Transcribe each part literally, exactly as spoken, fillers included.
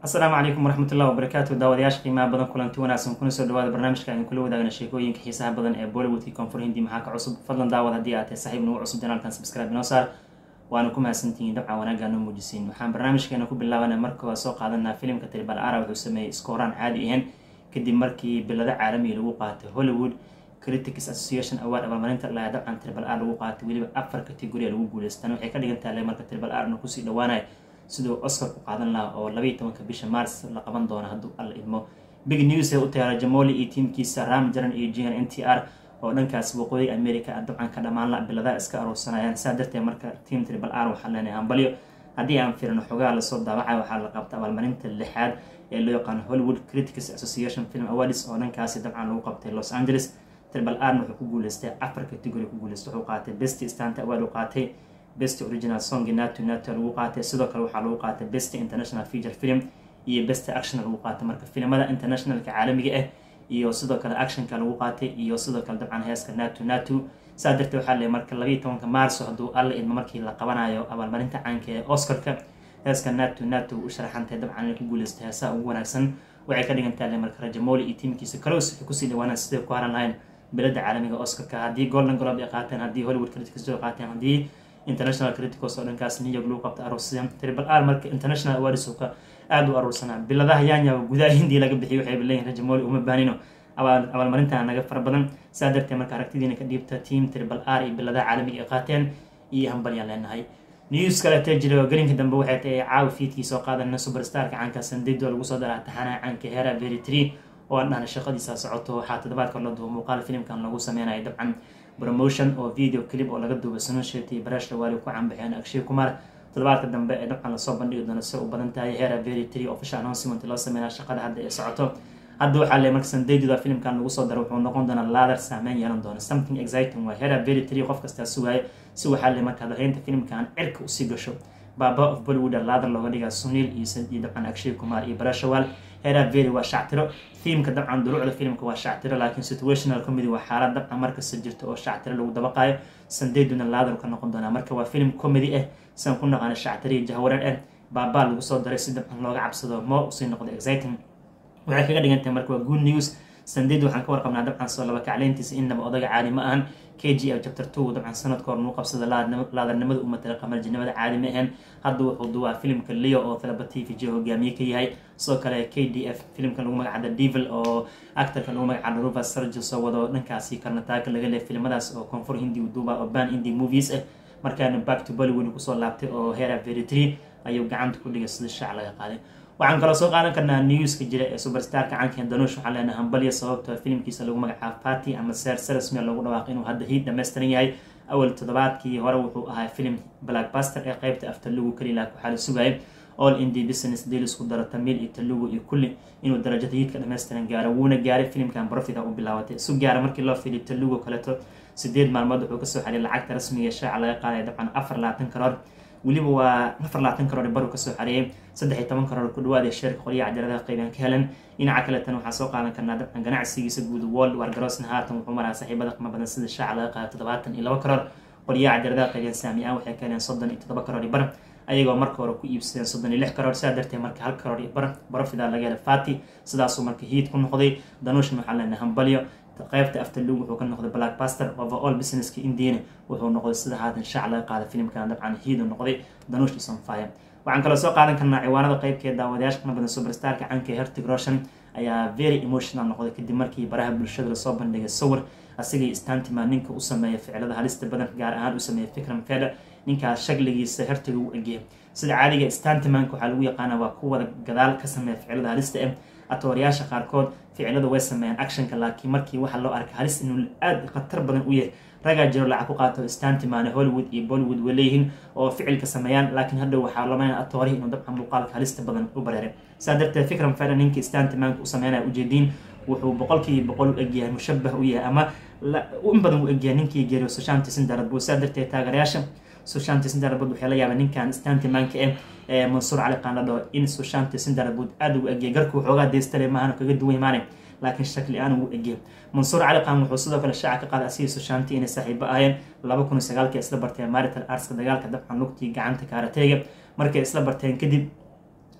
السلام عليكم ورحمة الله وبركاته داودياش قيمة بدن كلنتي وناسن كنا سو دواada barnaamijka aan kula wadaagna sheekooyinka xiisaha badan ee Bollywood iyo Koonfur Hindi maxaa ka cusub fadlan daawad hadii aad tahay saaxiib noo cusub channelkan subscribe noo saar waana ku mahadsantihiin dabcan wanaaga noo muujisiin waxaan barnaamijkeena ku bilaabanaa marka waa soo qaadanaa filimka Tribal R wuxuu sameeyay iskooraan caadi ahayn kadib markii bilada caalami lagu qaatay Hollywood Critics Association Award abaalmarinta la dabcan Tribal R lagu qaatay waliba afar category lagu guuleystay waxay ka dhigan tahay marka Tribal R ku sii dhawaanay sidoo Oscar ku qaadan lahaa oo laba iyo tobanka bisha Mars la qaban doono haduu alla idmo big news ee u taageeray Jamoli iyo teamkiisa Ram Jaran iyo G N T R oo dhankaas waqooyi America dabcan ka dhamaan la bilada iska aroosanayaan saadartay marka team Tribal R waxa la leeyahay hambalyo hadii aan fiirno xogaa la soo daabacay waxa la qabtay abaalmarinta lixaad ee loo yaqaan Hollywood Critics Association Film Awards oo dhankaas dabcan lagu qabtay Los Angeles Tribal R wuxuu ku guuleystay afar category ku guuleystay wuxuu qaatay Best Stunt Award uu qaatay Best Original Song Nato Nato lagu qaatay sidoo kale waxa lagu qaatay Best International Feature Film iyo Best Action lagu qaatay marka filimada internationalka caalamiga ah iyo sidoo kale actionka lagu qaatay iyo sidoo kale dabcan heeska Nato Nato saadartay waxa la marka laba iyo tobanka Maarso haduu alla idmo markii la qabanayo abaalmarinta caanka ee Oscar-ka heeska Nato Nato u sharaxantay dabcan ku guuleystay heesa ugu wanaagsan waxay ka dhigan tahay marka Jamoli iyo teamkiisa Close ku sii dhawaanaan sidoo ku haran lahayn bilada caalamiga Oscar-ka hadii Golden Globe ay qaateen hadii Hollywood Critics ay qaateen hadii international critics oo dhankaas New York lagu qabtay aroosiyam Tribal R marka international awards oo ka aad u aroosana biladaha yaanya gudaha Hindi laga bixiyay waxay bilaayeen Jamoli uma baanino abaal abaalmarinta naga far badan saadartay marka aragtidiina ka dhiibta team Tribal R iyo biladaha caalamiga ay qaateen iyo hambalyan leenahay news kale ta jiro garinka dambe waxay tahay caaw fiidkii soo qaadana superstar ka caanka Sandeedo lagu soo daraa taxana caanka Hera Very three oo aan shaqadiisa socoto waxa toddobaadka la duubo muuqaal filimkan lagu sameeyay dabcan promotion oo video clip oo laga duubay Sanosheti Barashla wali ku cambaxeen Akshay Kumar toddobaadka dambe ee dabcan la soo bandhigi doono si u badan tahay Hera Very three official announcement la sameeyay shaqada hadda ay socoto hadda waxa la markay Sandeedo filimkan lagu soo daro wuxuu noqon doonaa ladder saameyn yeelan doona something exciting waa Hera Very three qof kasta sugaay si waxa la markaa dareenta filimkan cirka u sii gasho Baba of Bollywood ladder looga dhigaa Sunil iyo Sandeedo dabcan Akshay Kumar iyo Barashla Hera Very waa shactiro theme ka dabcan duruucda filimka waa shactiro laakiin situational comedy waa xaalad dabcan marka si jirto oo shactiro lagu dabaqayo Sandeeduna laadar ka noqon doona marka waa film comedy ah san ku naqaan shactiro jahwaran ah Baba lagu soo daray si dabcan looga cabsado mo si noqdo exciting waxay kaga dhigan tahay marka waa good news Sandeedo waxaan ka warqabnaa dabcan soo laba kacleyntiisa inaba odaga caadi ma ahan K G F chapter two dabcan sanadka hor noo qabsada laadarnimada ummadda qamal jinimada caadi ma ahan hadda wuxuu duwaa filimka Leo oo talaba T V J hogaamiye ka yahay soo kale K D F filimka lagu magacaabo Devil oo actorka lagu magacaabo Ruva Sarjo soo wado dhankaasi karnataaka laga leeyahay filimadaas oo Koonfur Hindi u duuba oo ban Hindi movies ah markaana back to Bollywood ku soo laabtay oo Hera Very three ayuu gacanta ku dhigay sida shaac laga qaaday waxaan kala soo qaadan karnaa news ka jira ee superstar ka caanka Danush waxa leenahay hambalyo sababtoo filimkiisa lagu magacaabo Party ama Sir Sarasmi lagu dhawaaqay inuu hadda hiid dhameystiran yahay awal toddobaadkii hore wuxuu ahaa film blockbuster ee qaybta after lagu kali la ku xal sugay all indie business deals ku daro Tamil iyo Telugu iyo kulli inuu darajada hiidka dhameystiran gaaro wuuna gaaray filimkan profit u bilaawatay su gaar markii loo fiiliyo Telugu kale to sideed maalmood wuxuu ka soo xariir lacagta rasmiga ee shaaca laga qaaday dabcan afar iyo labaatan karoor waliba waa afar iyo labaatan karoor bar ka soo xariyay saddex iyo toban karoor ku dhawaad ee shirka qoliya cajalada qaybaan ka helan dhinaca kale tan waxa soo qaadan karnaa dabcan ganacsigiisa guud World War Grossna haatan wuxuu maraa saaxiibada qima badan sida shaaca laga qaaday toddobaatan iyo laba karoor qoliya cajalada qaybaan saamiyan waxay ka heleen soddon iyo toddoba karoor bar ayagoo marka hore ku iibsadeen soddon iyo lix karoor saadartay marka hal karoor bar barafida laga helay Fati sidaas uu marka hiid ku noqday Danush waxa la hambalyo qaybta after lagu wuxuu ka noqday blockbuster overall business-ka Indiana wuxuu noqday sida haatan shaac laga qaaday filimkan dabcan hiid u noqday Danush is on fire waxaan kala soo qaadan karnaa ciwaanada qaybkeeda daawadayaasha kana badan superstar ka caanka Hrithik Roshan ayaa very emotional noqday kadib markii baraha bulshada la soo bandhigay sawir asigii stuntman ninka u sameeyay ficilada halista badan gaar ahaan u sameeyay Vikram Fedha ninkaas shagligiisa Hrithik u eegay sida caadiga stuntman waxa lagu yaqaan waa kuwa gadaal ka sameeya ficilada halista ah atoorayaasha qaarkood ficilada way sameeyaan actionka laakiin markii waxa loo arkay halis inuu aad khatar badan u yahay raga jiro lacag ku qaato stuntman Hollywood iyo Bollywood waleeyihiin oo ficilka sameeyaan laakiin hadda waxa la meenay atoorihi inuu dabcan muuqaalka halista badan u bareeray saadartay Vikram Fedha ninkii stuntman u sameeyay ujeedin wuxuu boqolkiiba boqol u egyahay mushabbah u yahay ama in badan u egyahay ninkii geeriyo Sushant Singh Rajput saadartay taageerayaasha Sushant Singh Rajput waxay la yaabeen ninkan stuntman-ka ee Mansoor Ali Khan la dhaho in Sushant Singh Rajput aad u egyahay garku xoogaa deystay maahan kaga duwan maane laakiin shakli aan uu egyahay Mansoor Ali Khan wuxuu sidoo kale shaaca ka qaaday asii Sushant inay saaxiibo ahayeen laba kun iyo sagaal isla bartay marital arts dagaalka dabcan lugtii gacanta kaaratayga markay isla barteen kadib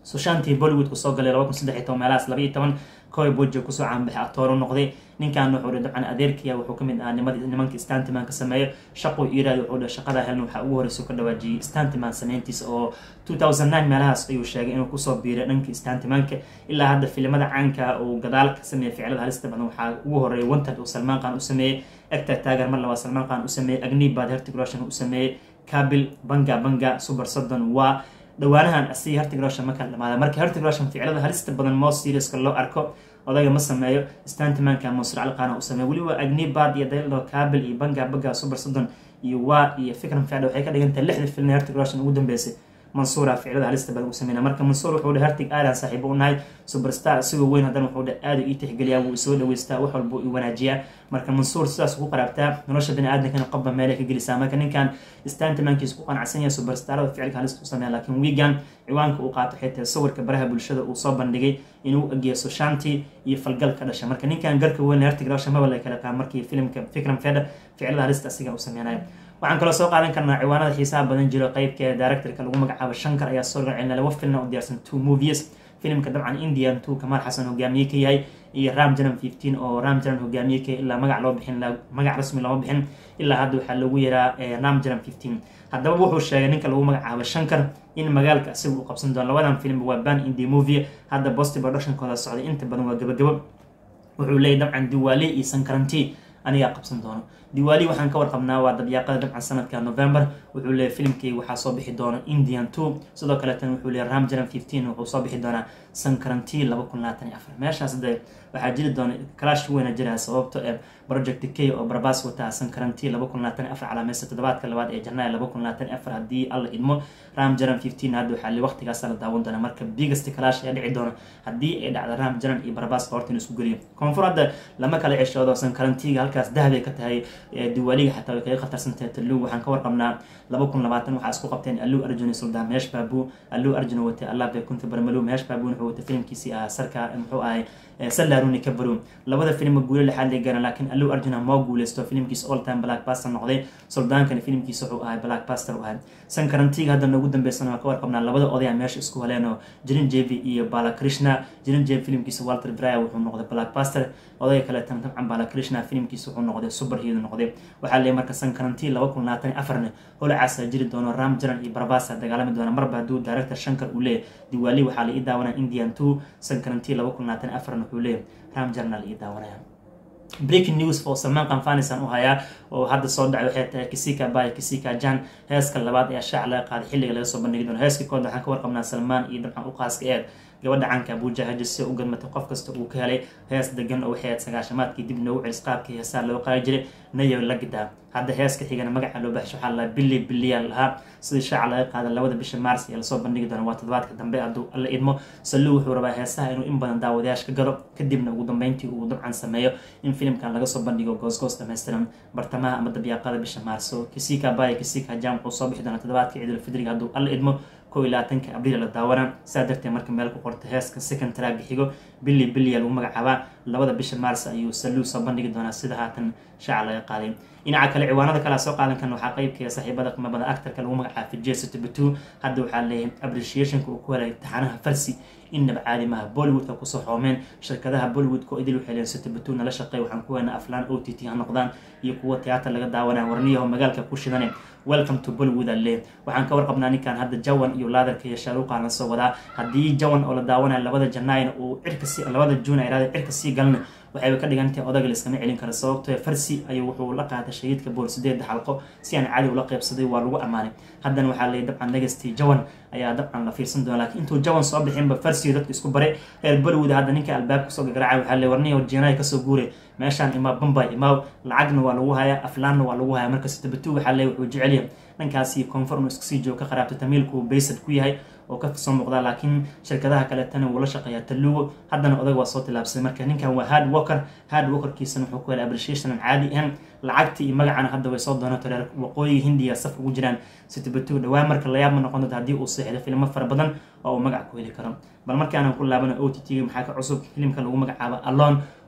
sushantii bollywood ku soo galay laba kun saddex iyo toban meelahaas laba iyo toban koy bojo kusoo caanbaxay atooro noqday ninkan wuxuu dhahay dabcan adeerkiya wuxuu kamid ahaa nimadii nimanka stantiman ka sameeyo shaqo iiraad wuxuu dhahay shaqada helna waxaa ugu horeysa ka dhawaajiyay stantiman sameyntiisa oo two thousand nine meelahaas ayuu sheegay inuu kusoo biiray dhankii stantimanka ilaa hadda filimada caanka uu gadaal ka sameeyay ficilada halista badan waxaa ugu horeeyay wanted uu salmaan qaan u sameeyey actor taageer mar labaad salmaan qaan u sameeyey agnibad hertig roshan u sameeyey kabil banga banga super sodon waa dhawaanahan asii hertig roshan ma kala dhamaada marka hertig roshan ficilada halista badan moo seriouska loo arko odayga ma sameeyo stantimanka Mansur Ali Khan uu sameeyo waliba agnibad iyo daylo kabil iyo banga banga super sodon iyo waa iyo fikran fiicda waxay ka dhigantay lixda film hertig roshan ugu dambeysay Mansur ficilada halista badan uu sameeyay marka Mansur wuxuu dhahay hertig aadan saaxiib u nahay superstar sidoo weyn hadan wuxuu dhahay aad ii tixgeliyaa wuu soo dhaweystaa wax walba uu wanaajiyaa marka Mansur sidaas ugu qarabtaa nolosha bini aadamka qabba meel ka gelisaa marka ninkan stantimankiis ku qanacsan yahay superstarada ficilka halista uu sameeyaa laakiin weegan ciwaanka uu qaato xitaa sawirka baraha bulshada uu soo bandhigay inuu ageeso shanti iyo falgal ka dhashay marka ninkan garka weyn hertig roshan ma wala kala qaan markii filimka fikran feda ficilada halista asiga uu sameeyay waxaan kaloo soo qaadan karnaa ciwaanada xiisaha badan jiro qaybka directorka lagu magacaabo Shankar ayaa soo raacay laba film oo diyaarsan two movies filimka dabcan Indian two Kamal Hassan hogaamiye ka yahay iyo Ram Jaran fifteen oo Ram Jaran hogaamiye ka ilaa magac loo bixin la magac rasmi loo bixin ilaa hadda waxa lagu yaraa Ram Jaran fifteen haddaba wuxuu sheegay ninka lagu magacaabo Shankar in magaalka asiga uu qabsan doono labadan film waa ban Indie movie hadda post production kooda socday inta badan waa gabagabo wuxuu leeyahay dabcan Diwali iyo Sankaranti aniga qabsan doono Diwali waxaan ka warqabnaa waa dabyaaqada dabcan sanadka November wuxuu leeyahay filimkii waxa soo bixi doona Indian two sidoo kale tan wuxuu leeyahay Ram Jaran fifteen wuxuu soo bixi doona Sankaranti laba kun labaatan iyo afar meeshaas de waxa jiri doona clash weyn jira sababtoo ah project K oo Barbas wata Sankaranti laba kun labaatan iyo afar calaamada toddobaadka labaad ee Janaayo laba kun labaatan iyo afar hadii alla idmo Ram Jaran fifteen hadda waxa la waqtigaas la daawan doona marka biggest clash ee dhici doona hadii ay dhacdo Ram Jaran iyo Barbas hortiin isku galiyo koonfurada lama kala ceshoodo Sankarantiga halkaas dahday ka tahay Diwali xataa way ka qatarsantahay Tallu waxaan ka warqabnaa laba kun labaatan waxa isku qabteen Allu Arjun Sultan Mesh Babu Allu Arjun wata Allah bay kunta barmalu Mesh Babu wuxuu wata filimkiisi ah sarka muxuu ahay Salaruni Kabru labada film guul la xalay garan laakiin Allu Arjun ma guuleysto filimkiisa all time blockbuster noqday Sultan-kan filimkiisa wuxuu ahay blockbuster u ahay Sankarantiga hadda ugu dambeysana waa ka warqabnaa labada oday meesha isku haleeno Jirin Jeevi iyo Balakrishna Jirin Jeevi filimkiisa Walter Bray wuxuu noqday blockbuster oday kale tan tan Balakrishna filimkiisa wuxuu noqday super hero noqday waxa la marka Sankaranti laba kun labaatan iyo afar holacaas jiri doono Ram Jaran iyo Barbas dagaalami doona marba haduu director Shankar uu leeyahay Diwali waxa la ii daawanaa Indian two Sankaranti laba kun labaatan iyo afar wuxuu leeyahay Ram Jaran la ii daawanaa breaking news for Salman Khan fanisan u haya oo hadda soo dhacay waxay tahay Kisika Bay Kisika Jan heeska labaad ee shaac laga qaaday xilliga laga soo bandhigi doono heeska kooda waxaan ka warqabnaa Salman iyo dabcan u qaaska ee gabadha canka Abuja Hajisi u galmatay qof kasta uu ka helay hees degan oo waxay sagaashamaadkii dib noogu celis qaabkii heesaa loo qaadi jiray nayo la gidaa hadda heeska xigana magaca loo baxsho waxa la billi billiyan laha sidii shaac laga qaaday labada bisha Maars ee la soo bandhigi doono waa toddobaadka dambe haduu alla idmo Sallu wuxuu rabaa heesaha inuu in badan daawadayaasha ka gado kadibna ugu dambeyntii uu dabcan sameeyo in filimkan laga soo bandhigo goosgoos dhameystiran bartamaha ama dabyaaqada bisha Maarso Kisika Bay Kisika Jan wuxuu soo bixi doona toddobaadka Ciidul Fidriga haduu alla idmo kow iyo labaatanka Abriil la daawana saadarte marka meel ku qorto heeska second track xigo billi billiyan lagu magacaaba labada bisha Maars ayuu Sallu soo bandhigi doona sida haatan shaac laga qaaday dhinaca kale ciwaanada kala soo qaadan kan waxa qaybka saaxiibada qima badan actorka lagu magacaabo Jason Tabutu hadda waxa leeyahay appreciation ku ku helay taxanaha farsi inaba caadi ma Bollywood ka soo xoomeen shirkadaha Bollywood ko idil waxay leeyihiin Tabutu nala shaqay waxaan ku weynaa aflaan O T T ha noqdaan iyo kuwa tiyaatar laga daawanaa warniyaha magaalka ku shidanay welcome to Bollywood alle waxaan ka warqabnaa ninkan hadda Jawan iyo Laadarka iyo Shaaruqa la soo wadaa hadii Jawan oo la daawanaa labada Janaayo oo cirka si labada Juun ay raad cirka si galna waxay ka dhigantahay odaga la iskama celin karo sababtoo farsi ayuu wuxuu la qaaday shayidka bool sideed xalqo si aan caadi u la qaybsaday waa lagu amaanay haddana waxa la dabcan legacy Jawan ayaa dabcan la fiirsan doona laakiin intuu Jawan soo bixin ba farsi dadku isku bare reer Bollywood hadda ninka albaabka soo garaacay waxa la warniyo Janaayo ka soo guuray meeshan ima Bombay ima lacagna waa lagu hayaa aflaanna waa lagu hayaa marka Tabutu waxa la wuxuu jecel yahay dhankaasi conform isku sii jooga ka qaraabta tamilku based ku yahay oo ka soo muuqda laakiin shirkadaha kale tan uu la shaqeeyaa Tallugo haddana odag waa soo tilaabsaday marka ninkan waa hard worker hard workerkiisana wuxuu ku helay appreciation caadi ah lacagtii iyo magacana hadda way soo doonaan reer waqooyi Hindiya saf ugu jiraan Tabutu dhawaan marka la yaab ma noqon doonto hadii uu saxiixdo filmo fara badan oo magac ku heli karo bal markaan ku laabano O T T maxaa ka cusub filimka lagu magacaabo Alone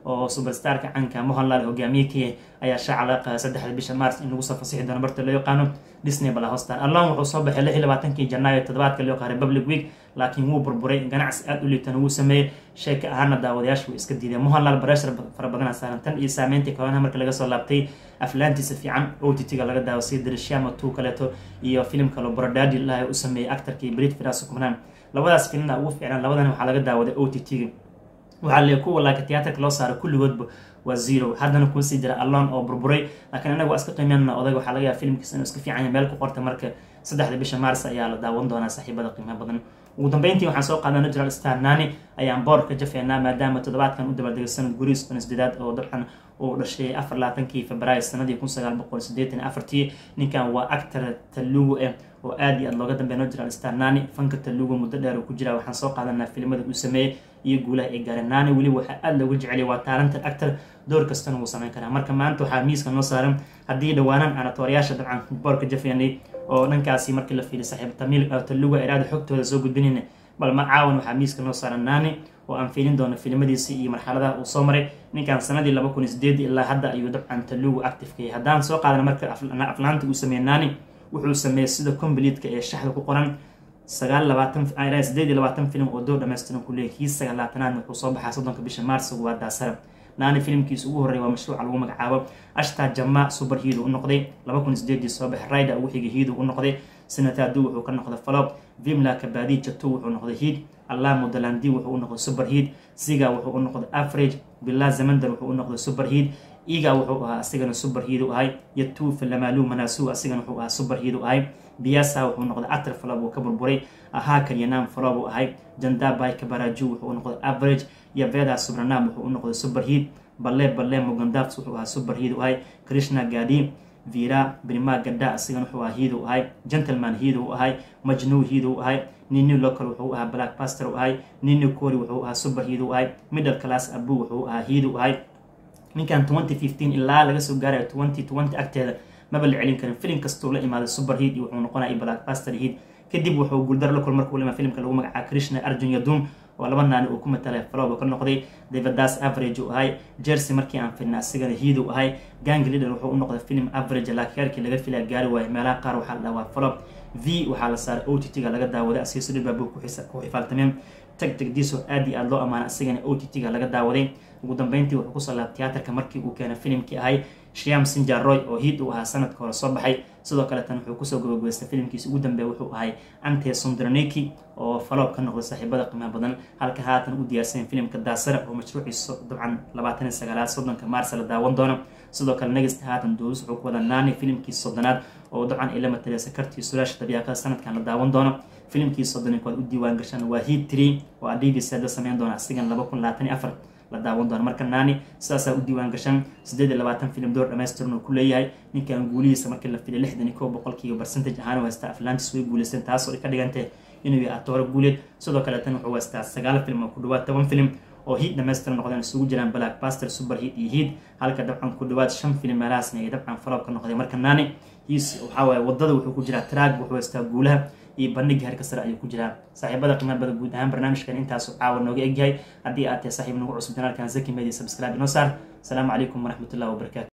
oo superstarka canka mohanlal hogaamiyey ayaa shaaca laga qaaday saddexda bisha mars in lagu soo fasixi doono barta loo yaqaano Disney Plus Hotstar. Alone wuxuu soo baxay lix iyo labaatankii Janaayo toddobaadka loo qaaday Republic Week laakiin wuu burburay ganacsi aad u liitan uu sameeyay sheeka ahaana daawadayaashu iska diiday mohanlal pressure fara badan saaran tan iyo saameyntii corona markii laga soo laabtay aflaantiisa fiican O T T-ga laga daawo si Drishama two kaleeto iyo film kale Brodadi la u sameeyay actorkii Brit Firas Kumran labadaas filmna ugu fiican labadan waxa laga daawaday O T T-ga waxa la ku walaaka tiyaatarka loo saaray kulligoodba waa zero haddana ku sii jira Alone oo burburay laakiin anagu iska qiimeeyna odayga waxa laga yaabaa filmkiisa inuu iska fiican yahay meel ku qorta marka saddexda bisha Mars ayaa la daawan doonaa saaxiibada qiimaha badan ugu dambeyntii waxaan soo qaadanay Natural Star Nani ayaan boorka jafeynaa maadaama toddobaadkan u dabaldegay sanad guriis isdidaad oo dabcan oo dhashay afar iyo labaatankii Febraayo sanadii kun sagaal boqol siddeetan iyo afartii ninkan waa actor Telugu eh oo aad iyo aad looga dambeeyo Natural Star Nani fanka Telugu muddo dheer ku jira waxaan soo qaadanaa filimada uu sameeyay iyo guulaha ay gaareen Nani wali waxa aad loogu jecel yahay waa talented actor door kastana uu sameyn karaa marka maanta waxa miiska noo saaran haddii dhawaanan aan tooriyaasha dabcan boorka jafeynay oo dhankaasi markii la fiiriyo saaxiib Tamil Telugu iraada xogtooda soo gudbinayna bal ma caawan waxa miiska noo saaran Nani oo aan fiilin doono filimadiisa iyo marxaladaha uu soo maray ninkan sanadii laba kun iyo siddeed ilaa hadda ayuu dabcan Telugu active ka yahay haddaan soo qaadana marka aflaanta uu sameeyay Nani wuxuu sameeyay sida complete-ka ee shaxda ku qoran sagaal iyo labaatan ilaa siddeed iyo labaatan film oo door dhameystiran ku leeyahay sagaal iyo labaatan wuxuu soo baxay soddonka bisha Mars waa daasara Nani filmkiisa ugu horeeyay waa mashruuc lagu magacaabo Ashta Jama Super Hero u noqday laba kun iyo siddeed soo baxay Raida ugu xigay Hero u noqday sanadadu wuxuu ka noqday flop Vimla Kabadi Jatu wuxuu noqday hit Allah Mudalandi wuxuu u noqday super hit Siga wuxuu u noqday average Billah Zamandar wuxuu u noqday super hit Iga wuxuu ahaa asigana super hit u ahay Yatu Filamalu Manasu asigana wuxuu ahaa super hit u ahay Biasa wuxuu noqday actor flop oo ka burburay aha Kalyanam flop u ahay Janda Bai Kabaraju wuxuu u noqday average Yaveda Subranam wuxuu u noqday super hit Balle Balle Mugandaf wuxuu ahaa super hit u ahay Krishna Gadi Vira Brima Gadda asigana wuxuu ahaa hit u ahay Gentleman hit u ahay Majnu hit u ahay Nini Local wuxuu ahaa Blackbuster u ahay Nini Kori wuxuu ahaa super hit u ahay Middle Class Abu wuxuu ahaa hit u ahay ninkan twenty fifteen ilaa laga soo gaaray twenty twenty agteeda maba la celin karin film kastoo la imaaday super hit iyo wuxuu noqonayaa Blackbuster hit kadib wuxuu guuldar la kulmay markuu lima filmka lagu magacaabo Krishna Arjun Yadum oo laba naan uu ku matalay flop ka noqday Devadas average u ahay Jersey markii aan filnaa asigana hit u ahay Gang Leader wuxuu u noqday film average laakiin laga filaa gaari waay meelaha qaar waxa la dhaawaa flop V waxaa la saaray O T T-ga laga daawaday asiiso dhib baa ku xisaab ku xifaaltameen tag tag diiso aad iyo aad loo amaana asigana O T T-ga laga daawaday ugu dambeyntii wuxuu ku soo laabtay tiyaatarka markii uu keenay filmkii ahay Shyam Sinjar Roy oo hit u ahaa sanadka hore soo baxay sidoo kale tan wuxuu ku soo gabagabeystay filmkiisa ugu dambeeyay wuxuu ahay Ante Sundraniki oo flop ka noqday saaxiibada qiimaha badan halka haatan u diyaarsan filmka Daasara oo mashruuciisa dabcan labaatan iyo sagaal soddonka Mars la daawan doono sidoo kale next haatan doos wuxuu ku wada Nani filmkiisa soddonaad oo dabcan ila matalay sakartii Surash tabiyaqa sanadkan la daawan doono filmkiisa soddonaad u diiwaan gashan waa hit three oo Adibi Sada sameyn doona asigan laba kun labaatan iyo afar la daawan doono marka Nani sidaas u diiwaan gashan siddeed iyo labaatan film door dhameystiran oo ku leeyahay ninkan guulihiisa markii la filay lixdan iyo kow boqolkiiba percentage ahaan wasta Atlantis way guuleysteen taas oo ka dhigantay inuu yahay actor guuleed sidoo kale tan wuxuu wasta sagaal film oo ku dhawaad toban film oo hit dhameystiran noqdeen isugu jiraan Blackbuster super hit iyo hit halka dabcan ku dhawaad shan film meelahaasna ay dabcan flop ka noqdeen marka Nani hiis waxa way wadada wuxuu ku jiraa track wuxuu wasta guulaha iyo bandhig heerka sare ayuu ku jiraa saaxiibada qiimaha badan guud ahaan barnaamijkan intaas oo caawa nooga egyahay haddii aad tahay saaxiib nagu cusub kanaalkan Zaki Media subscribe inoo saar. Assalamu calaykum waraxmatullahi wabarakaatuh.